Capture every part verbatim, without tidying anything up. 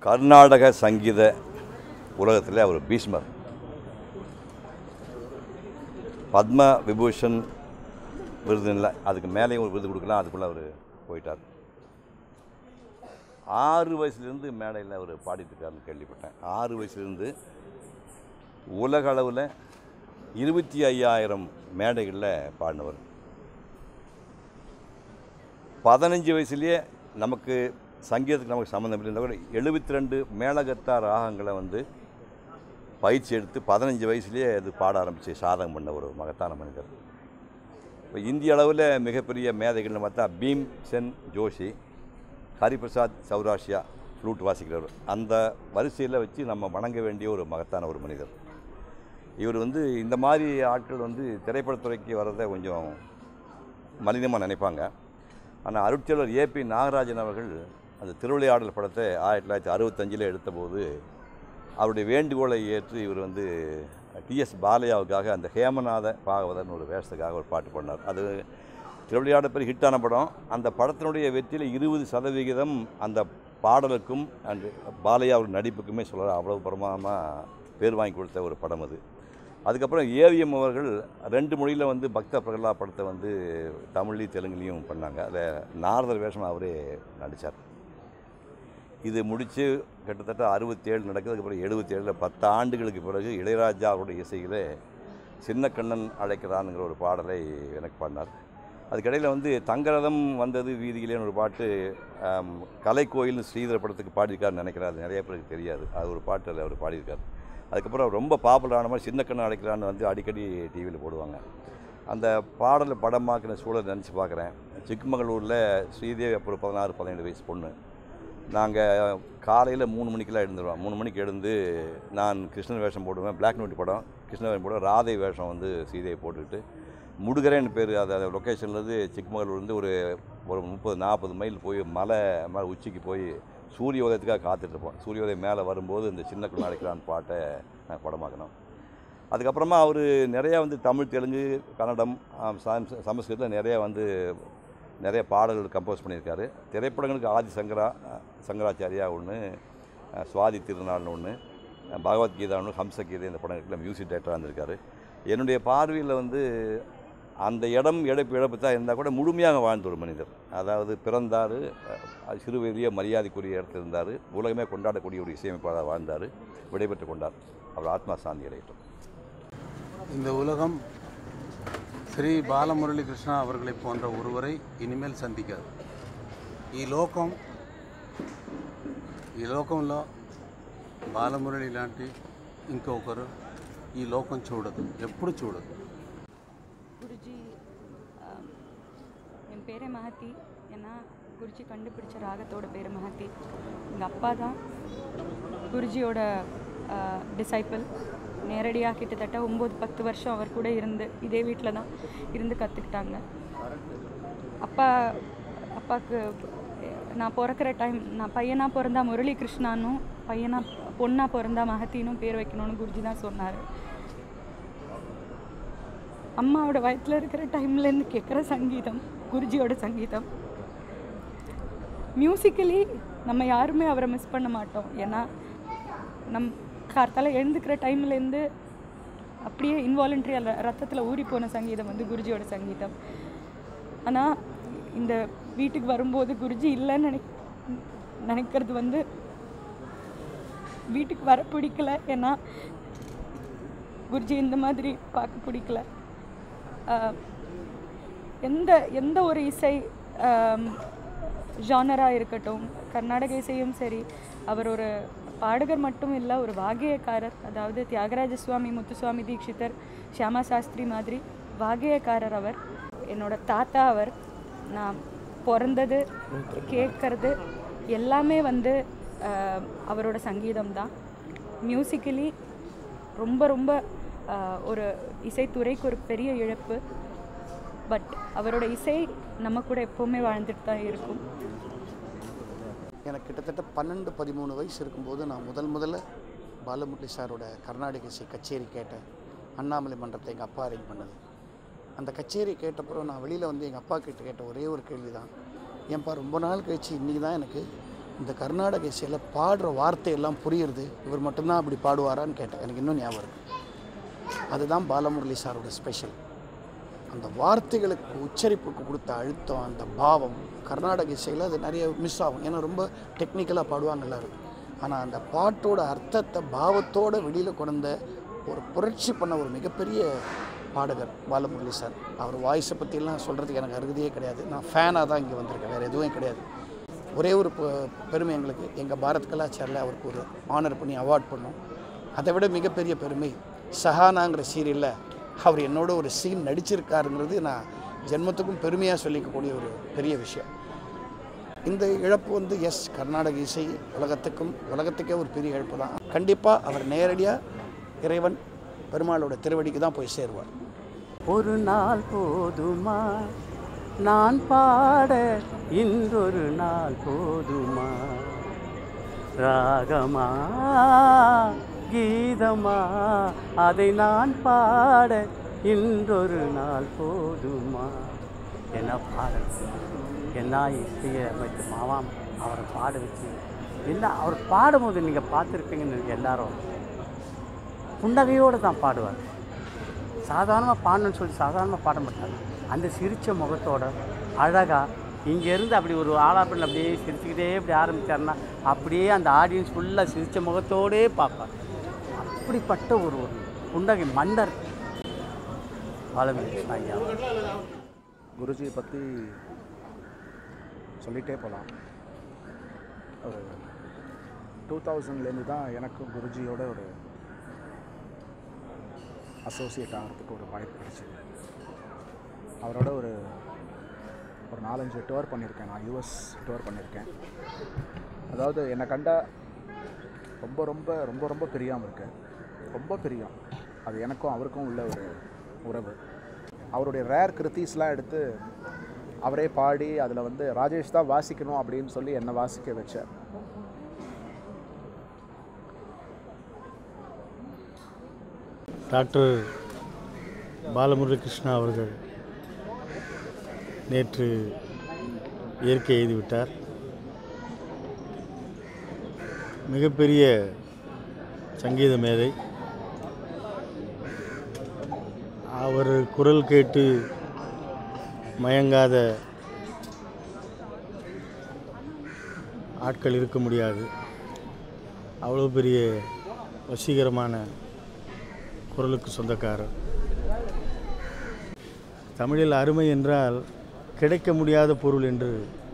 கர்நாடக சங்கீத உலகத்தில் அவர் பீஷ்மர். பத்ம விபூஷன் விருது இல்லை, அதுக்கு மேலேயும் ஒரு விருது கொடுக்கலாம், அதுக்குள்ளே அவர் போயிட்டார். ஆறு வயசுலேருந்து மேடையில் அவர் பாடிட்டுருக்காருன்னு கேள்விப்பட்டேன். ஆறு வயசுலேருந்து உலக அளவில் இருபத்தி ஐயாயிரம் மேடைகளில் பாடினவர். பதினஞ்சு வயசுலேயே நமக்கு சங்கீதத்துக்கு நமக்கு சம்மந்தம் இல்லை கூட எழுபத்தி ரெண்டு மேளகத்தா ராகங்களை வந்து பயிற்சி எடுத்து பதினஞ்சு வயசுலேயே அது பாட ஆரம்பித்து சாதகம் பண்ண ஒரு மகத்தான மனிதர். இப்போ இந்திய அளவில் மிகப்பெரிய மேதைகள்னு பார்த்தா பீம் சென் ஜோஷி, ஹரிபிரசாத் சௌராஷ்யா ஃப்ளூட் வாசிக்கிறவர். அந்த வரிசையில் வச்சு நம்ம வணங்க வேண்டிய ஒரு மகத்தான ஒரு மனிதர். இவர் வந்து இந்த மாதிரி ஆட்கள் வந்து திரைப்படத்துறைக்கு வர்றதை கொஞ்சம் மலினமாக நினைப்பாங்க. ஆனால் அருட்செல்வர் ஏபி நாகராஜன் அவர்கள் அந்த திருவிளையாடல் படத்தை ஆயிரத்தி தொள்ளாயிரத்தி அறுபத்தஞ்சில் எடுத்தபோது அவருடைய வேண்டுகோளை ஏற்று இவர் வந்து டிஎஸ் பாலையாவுக்காக அந்த ஹேமநாத பாகவதன் ஒரு வேஷத்துக்காக ஒரு பாட்டு பண்ணார். அது திருவிளையாடல் பெரிய ஹிட்டான படம். அந்த படத்தினுடைய வெற்றியில் இருபது சதவிகிதம் அந்த பாடலுக்கும் அண்டு பாலையா அவர் நடிப்புக்குமே சொல்ல அவ்வளவு பிரமாதமாக பேர் வாங்கி கொடுத்த ஒரு படம் அது. அதுக்கப்புறம் ஏவிஎம் அவர்கள் ரெண்டு மொழியில் வந்து பக்த பிரகலா படத்தை வந்து தமிழ்லையும் தெலுங்குலேயும் பண்ணாங்க. அதில் நாரதர் வேஷம் அவரே நடித்தார். இது முடித்து கிட்டத்தட்ட அறுபத்தேழு நடக்குது. அதுக்கப்புறம் எழுபத்தி ஏழில் பத்து ஆண்டுகளுக்கு பிறகு இளையராஜா அவருடைய இசையில் சின்ன கண்ணன் அழைக்கிறான்ங்கிற ஒரு பாடலை எனக்கு பாடினார். அதுக்கிடையில் வந்து தங்கரதம் வந்தது வீதியிலேன்னு ஒரு பாட்டு கலைக்கோயில் ஸ்ரீதர படத்துக்கு பாடியிருக்காருன்னு நினைக்கிறார். அது நிறைய பேருக்கு தெரியாது. அது ஒரு பாட்டு அதில் அவர் பாடியிருக்கார். அதுக்கப்புறம் ரொம்ப பாப்புலரான மாதிரி சின்ன கண்ணன் அழைக்கிறான்னு வந்து அடிக்கடி டிவியில் போடுவாங்க. அந்த பாடலை படமாக்கின சூழல் நினச்சி பார்க்குறேன். சிக்மங்களூரில் ஸ்ரீதேவி அப்புறம் பதினாறு பதினேழு வயசு பொண்ணு. நாங்கள் காலையில் மூணு மணிக்கெலாம் எழுந்துருவோம். மூணு மணிக்கு எழுந்து நான் கிருஷ்ணன் வேஷம் போடுவேன். பிளாக் அண்ட் ஒயிட் படம் கிருஷ்ண வேஷம் போடுவேன். ராதை வேஷம் வந்து ஸ்ரீதேவி போட்டுக்கிட்டு முடுகரேன்னு பேர் அது அந்த லொக்கேஷன்லேருந்து சிக்மங்களூர்லேருந்து ஒரு ஒரு முப்பது நாற்பது மைல் போய் மலை மலை உச்சிக்கு போய் சூரிய உதயத்துக்காக காத்துட்ருப்போம். சூரிய உதயம் மேலே வரும்போது இந்த சின்ன கண்ணன் அழைக்கிறான் பாட்டை நாங்கள் படமாக்கணும். அதுக்கப்புறமா அவர் நிறையா வந்து தமிழ், தெலுங்கு, கன்னடம், சமஸ்கிருதத்தில் நிறையா வந்து நிறைய பாடல்கள் கம்போஸ் பண்ணியிருக்காரு. திரைப்படங்களுக்கு ஆதி சங்கரா சங்கராச்சாரியா ஒன்று, சுவாதி திருநாள்னு ஒன்று, பகவத்கீதா ஒன்று, ஹம்சகீதை இந்த படங்களுக்குள்ள மியூசிக் டைரக்டராக இருந்திருக்காரு. என்னுடைய பார்வையில் வந்து அந்த இடம் இழப்பு இழப்பு தான் இருந்தால் கூட முழுமையாக வாழ்ந்த ஒரு மனிதர். அதாவது பிறந்தார், சிறு வயதிலேயே மரியாதைக்குரிய இடத்துல இருந்தார், உலகமே கொண்டாடக்கூடிய ஒரு இசையமைப்பாளர் வாழ்ந்தார், விடைபெற்று கொண்டார். அவர் ஆத்மா சாந்தி அடையட்டும். இந்த உலகம் ஸ்ரீ బాలమురళీకృష్ణ அவர்களை போன்ற ஒருவரை இனிமேல் సంధికారు. ఈ లోకం ఈ లోకంలో బాలమురళి లాంటి ఇంకొకరు ఈ లోకం చూడదు, ఎప్పుడు చూడదు. குருஜி என் பேரே மகத்தி. ஏன்னா குருஜி கண்டுபிடிச்ச ராகத்தோட பேர் மகத்தி. எங்கள் அப்பா தான் குருஜியோட டிசைப்பிள். நேரடியாக கிட்டத்தட்ட ஒம்பது பத்து வருஷம் அவர் கூட இருந்து இதே வீட்டில் தான் இருந்து கற்றுக்கிட்டாங்க. அப்பா அப்பாவுக்கு நான் பிறக்கிற டைம் நான் பையனாக பிறந்தா முரளி கிருஷ்ணானும் பையனாக பொண்ணாக பிறந்தா மகத்தினும் பேர் வைக்கணும்னு குருஜி தான் சொன்னார். அம்மாவோட வயத்தில் இருக்கிற டைம்லேருந்து கேட்குற சங்கீதம் குருஜியோட சங்கீதம். மியூசிக்கலி நம்ம யாருமே அவரை மிஸ் பண்ண மாட்டோம். ஏன்னா நம் கார்த்தால் எழுந்துக்கிற டைம்லேருந்து அப்படியே இன்வாலண்ட்ரி அல்ல ரத்தத்தில் ஊறி போன சங்கீதம் வந்து குருஜியோட சங்கீதம். ஆனால் இந்த வீட்டுக்கு வரும்போது குருஜி இல்லைன்னு நினை நினைக்கிறது வந்து வீட்டுக்கு வர பிடிக்கல. ஏன்னா குருஜி இந்த மாதிரி பார்க்க பிடிக்கல. எந்த எந்த ஒரு இசை ஜானராக இருக்கட்டும், கர்நாடக இசையும் சரி, அவர் ஒரு பாடகர் மட்டும் இல்லை, ஒரு வாகியக்காரர். அதாவது தியாகராஜ சுவாமி, முத்துசுவாமி தீட்சிதர், ஷியாமா சாஸ்திரி மாதிரி வாகியக்காரர் அவர். என்னோட தாத்தா அவர். நான் பிறந்தது கேட்கறது எல்லாமே வந்து அவரோட சங்கீதம் தான். மியூசிக்கலி ரொம்ப ரொம்ப ஒரு இசைத்துறைக்கு ஒரு பெரிய இழப்பு. பட் அவரோட இசை நம்ம கூட எப்போவுமே வாழ்ந்துட்டு தான் இருக்கும். எனக்கு கிட்டத்தட்ட பன்னெண்டு பதிமூணு வயசு இருக்கும்போது நான் முதல் முதல்ல பாலமுரளி சாரோட கர்நாடக இசை கச்சேரி கேட்டேன். அண்ணாமலை மன்றத்தை எங்கள் அப்பா அரேஞ்ச் பண்ணது. அந்த கச்சேரி கேட்டப்பறம் நான் வெளியில் வந்து எங்கள் அப்பா கிட்ட கேட்ட ஒரே ஒரு கேள்வி தான், ஏன்பா ரொம்ப நாள் கழிச்சு இன்றைக்கி தான் எனக்கு இந்த கர்நாடக இசையில் பாடுற வார்த்தையெல்லாம் புரியுறது, இவர் மட்டும்தான் அப்படி பாடுவாரான்னு கேட்டேன். எனக்கு இன்னும் ஞாபகம் இருக்குது. அதுதான் பாலமுரளி சாரோட ஸ்பெஷல். அந்த வார்த்தைகளுக்கு உச்சரிப்புக்கு கொடுத்த அழுத்தம், அந்த பாவம் கர்நாடக இசையில் அது நிறைய மிஸ் ஆகும். ஏன்னா ரொம்ப டெக்னிக்கலாக பாடுவாங்க எல்லோரும். ஆனால் அந்த பாட்டோட அர்த்தத்தை பாவத்தோடு வெளியில் கொண்ட ஒரு புரட்சி பண்ண ஒரு மிகப்பெரிய பாடகர் பாலமுரளி சார். அவர் வாய்ஸை பற்றிலாம் சொல்கிறதுக்கு எனக்கு அருகதையே கிடையாது. நான் ஃபேனாக தான் இங்கே வந்திருக்கேன், வேறு எதுவும் கிடையாது. ஒரே ஒரு பெருமை எங்களுக்கு, எங்கள் பாரத் கலாச்சாரில் அவருக்கு ஒரு ஆனர் பண்ணி அவார்ட் பண்ணோம். அதை விட மிகப்பெரிய பெருமை, சஹானாங்கிற சீரியலில் அவர் என்னோட ஒரு சீன் நடிச்சிருக்காருங்கிறது நான் ஜென்மத்துக்கும் பெருமையாக சொல்லிக்கக்கூடிய ஒரு பெரிய விஷயம். இந்த இழப்பு வந்து எஸ் கர்நாடக இசை உலகத்துக்கும் உலகத்துக்கே ஒரு பெரிய இழப்பு தான். கண்டிப்பாக அவர் நேரடியாக இறைவன் பெருமாளோட திருவடிக்கு தான் போய் சேருவார். ஒரு நாள் போதுமா நான் பாட, இன்றொரு நாள் போதுமா, ராகமா கீதமா அதை நான் பாட, இன்றொரு நாள் போதுமா. என்ன பாடல், என்ன இசையை அமைத்து மாவாம் அவரை பாட வச்சு, என்ன அவர் பாடும்போது நீங்கள் பார்த்துருப்பீங்கன்னு எல்லாரும் புன்னகையோடு தான் பாடுவார். சாதாரணமாக பாடணும்னு சொல்லி சாதாரணமாக பாட மாட்டாங்க. அந்த சிரித்த முகத்தோட அழகாக இங்கேருந்து அப்படி ஒரு ஆலாப்பில் அப்படியே சிரிச்சுக்கிட்டே இப்படி ஆரம்பித்தாருன்னா அப்படியே அந்த ஆடியன்ஸ் ஃபுல்லாக சிரித்த முகத்தோடே பார்ப்பார். அப்படிப்பட்ட ஒரு ஒரு புன்னகை மன்னர் பாலமுரளிகிருஷ்ணா ஐயா. குருஜியை பற்றி சொல்லிகிட்டே போகலாம். ஒரு டூ தௌசண்ட்லேருந்து தான் எனக்கும் குருஜியோட ஒரு அசோசியேட் ஆகிறதுக்கு ஒரு வாய்ப்பு கிடைச்சிது. அவரோட ஒரு ஒரு நாலஞ்சு டூர் பண்ணியிருக்கேன். நான் யூஎஸ் டூர் பண்ணியிருக்கேன். அதாவது என்னை கண்டா ரொம்ப ரொம்ப ரொம்ப ரொம்ப பிரியாமல் இருக்கேன். ரொம்ப பிரியம். அது எனக்கும் அவருக்கும் உள்ள ஒரு உறவு. அவருடைய ரேர் கிருத்தீஸ்லாம் எடுத்து அவரே பாடி அதில் வந்து ராஜேஷ் தான் வாசிக்கணும் அப்படின்னு சொல்லி என்னை வாசிக்க வச்சார். டாக்டர் பாலமுரளிகிருஷ்ணா அவர்கள் நேற்று இயற்கை எழுதிவிட்டார். மிகப்பெரிய சங்கீத மேதை. அவர் குரல் கேட்டு மயங்காத ஆட்கள் இருக்க முடியாது. அவ்வளோ பெரிய வசீகரமான குரலுக்கு சொந்தக்காரர். தமிழில் அருமை என்றால் கிடைக்க முடியாத பொருள் என்று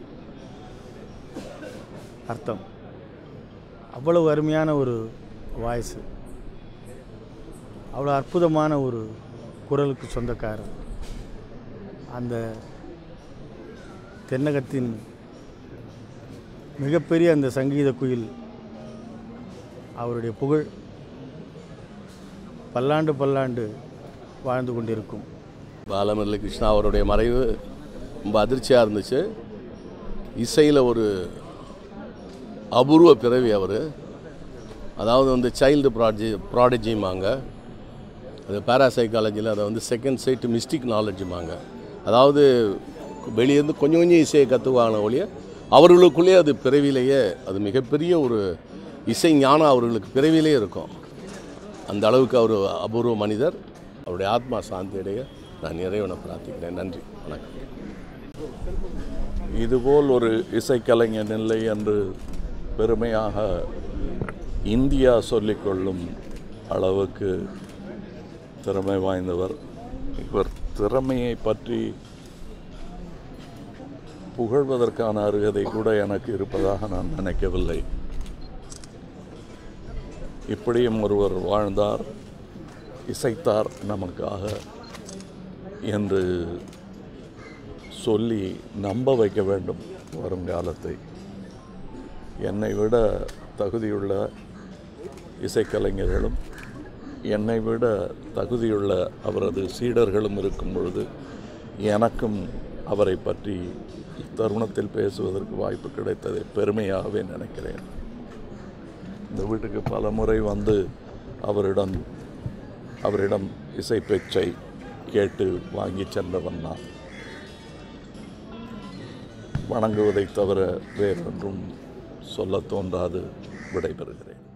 அர்த்தம். அவ்வளவு அருமையான ஒரு வாய்ஸு, அவ்வளோ அற்புதமான ஒரு குரலுக்கு சொந்தக்காரர். அந்த தென்னகத்தின் மிகப்பெரிய அந்த சங்கீத குயில் அவருடைய புகழ் பல்லாண்டு பல்லாண்டு வாழ்ந்து கொண்டிருக்கும். பாலமுரளிகிருஷ்ணா அவருடைய மறைவு ரொம்ப அதிர்ச்சியாக இருந்துச்சு. இசையில் ஒரு அபூர்வ பிறவி அவர். அதாவது வந்து சைல்டு ப்ராட்ஜி ப்ராடஜிமாங்க. அது பேராசைக்காலஜியில் அதை வந்து செகண்ட் சைட் மிஸ்டிக் நாலேஜுமாங்க. அதாவது வெளியேருந்து கொஞ்சம் கொஞ்சம் இசையை கற்றுவாங்க ஒழிய அவர்களுக்குள்ளேயே அது பிறவிலேயே அது மிகப்பெரிய ஒரு இசை ஞானம் அவர்களுக்கு பிறவிலே இருக்கும். அந்த அளவுக்கு அவர் அபூர்வ மனிதர். அவருடைய ஆத்மா சாந்தியடைய நான் இறைவனை பிரார்த்திக்கிறேன். நன்றி, வணக்கம். இதுபோல் ஒரு இசைக்கலைஞன் இல்லை என்று பெருமையாக இந்தியா சொல்லிக்கொள்ளும் அளவுக்கு திறமை வாய்ந்தவர். இவர் திறமையை பற்றி புகழ்வதற்கான அருகதை கூட எனக்கு இருப்பதாக நான் நினைக்கவில்லை. இப்படியும் ஒருவர் வாழ்ந்தார், இசைத்தார் நமக்காக என்று சொல்லி நம்ப வைக்க வேண்டும் வருங்காலத்தை. என்னை விட தகுதியுள்ள இசைக்கலைஞர்களும் என்னை விட தகுதியுள்ள அவரது சீடர்களும் இருக்கும் பொழுது எனக்கும் அவரை பற்றி இத்தருணத்தில் பேசுவதற்கு வாய்ப்பு கிடைத்ததை பெருமையாகவே நினைக்கிறேன். இந்த வீட்டுக்கு பல முறை வந்து அவரிடம் அவரிடம் இசை பேச்சை கேட்டு வாங்கி சென்றவன் நான். வணங்குவதை தவிர வேறொன்றும் சொல்ல தோன்றாது விடைபெறுகிறேன்.